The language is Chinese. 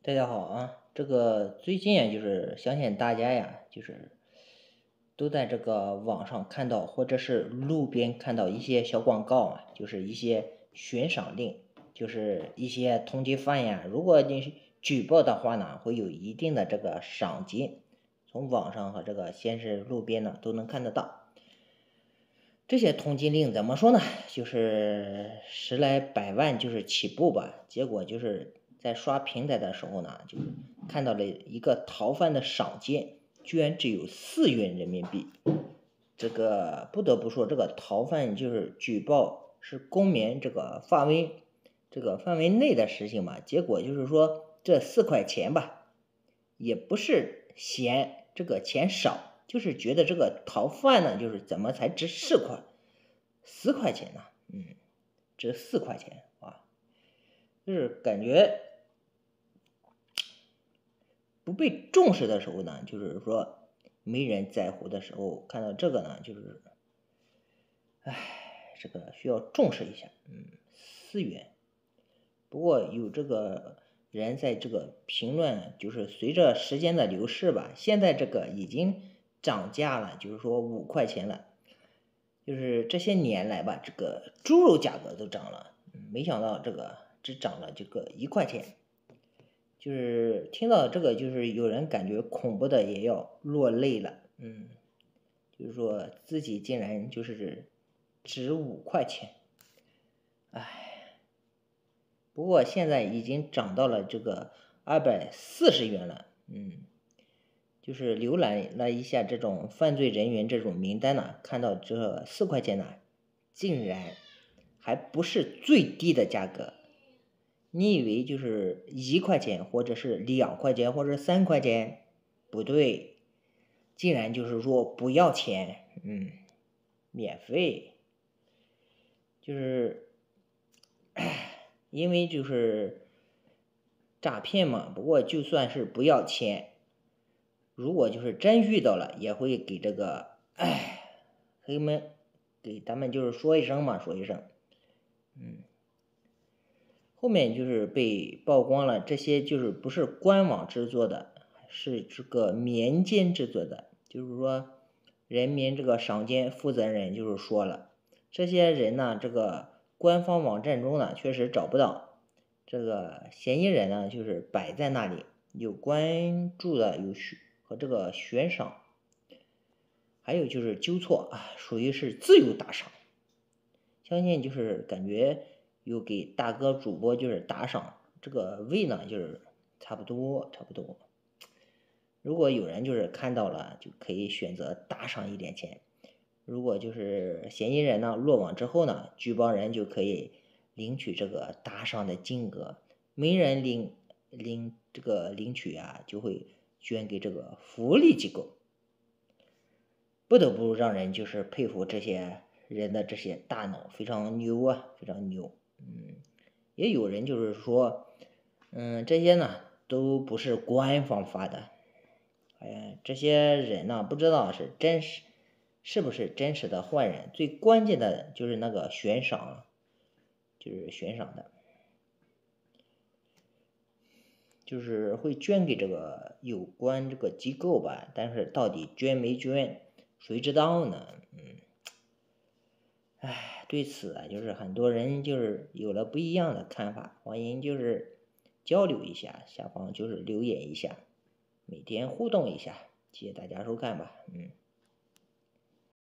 大家好啊，这个最近啊，就是相信大家呀，就是都在这个网上看到，或者是路边看到一些小广告啊，就是一些悬赏令，就是一些通缉犯呀，如果你举报的话呢，会有一定的这个赏金，从网上和这个先是路边呢都能看得到。这些通缉令怎么说呢？就是十来百万就是起步吧。结果就是在刷平台的时候呢，就看到了一个逃犯的赏金，居然只有4元人民币。这个不得不说，这个逃犯就是举报是公民这个范围内的事情嘛。结果就是说这4块钱吧，也不是嫌这个钱少，就是觉得这个逃犯呢，就是怎么才值4块钱呢？值4块钱啊，就是感觉不被重视的时候呢，就是说没人在乎的时候，看到这个呢，就是这个需要重视一下。4元。不过有这个人在这个评论，就是随着时间的流逝吧，现在这个已经涨价了，就是说5块钱了。就是这些年来吧，这个猪肉价格都涨了，没想到这个只涨了这个1块钱。就是听到这个，就是有人感觉恐怖的也要落泪了。就是说自己竟然就是值5块钱。不过现在已经涨到了这个240元了。就是浏览了一下这种犯罪人员这种名单呢，看到这4块钱呢，竟然还不是最低的价格。你以为就是1块钱，或者是2块钱，或者3块钱？不对，竟然就是说不要钱，免费。就是因为就是诈骗嘛。不过就算是不要钱，如果就是真遇到了，也会给这个给他们就是说一声嘛，说一声。后面就是被曝光了，这些就是不是官网制作的，是这个民间制作的。就是说，人民这个赏金负责人就是说了，这些人呢，这个官方网站中呢确实找不到，这个嫌疑人呢就是摆在那里，有关注的和这个悬赏，还有就是纠错啊，属于是自由打赏。相信就是感觉有给大哥主播就是打赏，这个位呢就是差不多。如果有人就是看到了，就可以选择打赏一点钱。如果就是嫌疑人呢落网之后呢，举报人就可以领取这个打赏的金额。没人领取啊，就会捐给这个福利机构。不得不让人就是佩服这些人的这些大脑，非常牛啊，非常牛。也有人就是说，这些呢都不是官方发的。这些人呢不知道是不是真实的坏人。最关键的就是那个悬赏，就是悬赏的，就是会捐给这个有关这个机构吧，但是到底捐没捐，谁知道呢？对此啊，就是很多人就是有了不一样的看法，欢迎就是交流一下，下方就是留言一下，每天互动一下，谢谢大家收看吧。